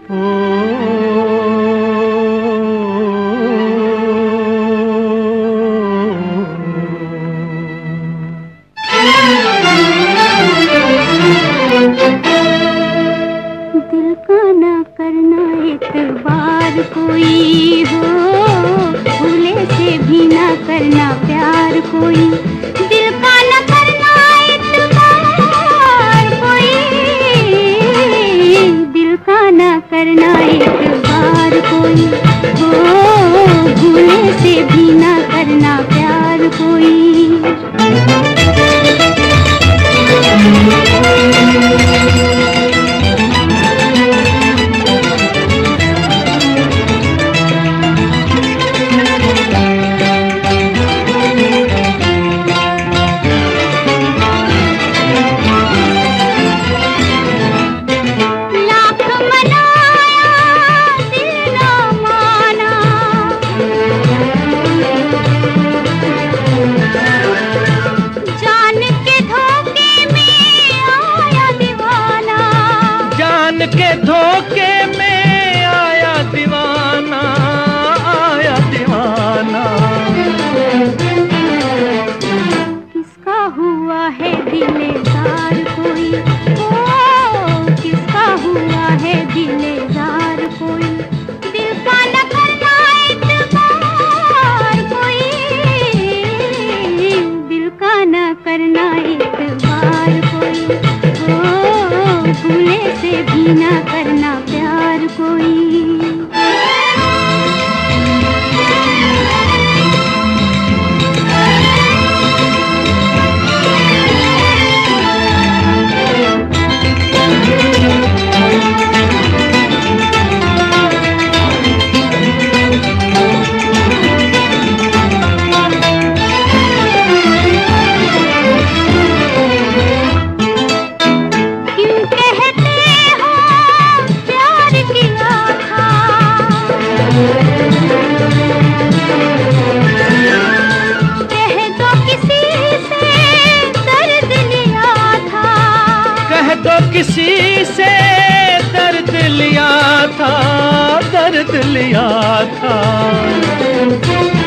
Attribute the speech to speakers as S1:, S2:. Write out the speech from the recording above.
S1: दिल का ना करना इतबार कोई हो, भूले से भी ना करना प्यार कोई। दिल का ना करना इतबार कोई, दिल का ना करना इतबार कोई हो, भूले से भी ना करना प्यार कोई।
S2: के धोखे में आया दीवाना, आया दीवाना।
S1: किसका हुआ है दिलेदार कोई, ओ किसका हुआ है दिलेदार कोई। दिल का न करना इतबार कोई, दिल का न करना इतबार कोई, ओ भूले से भी ना करना प्यार कोई।
S2: तो किसी से दर्द लिया था, दर्द लिया था।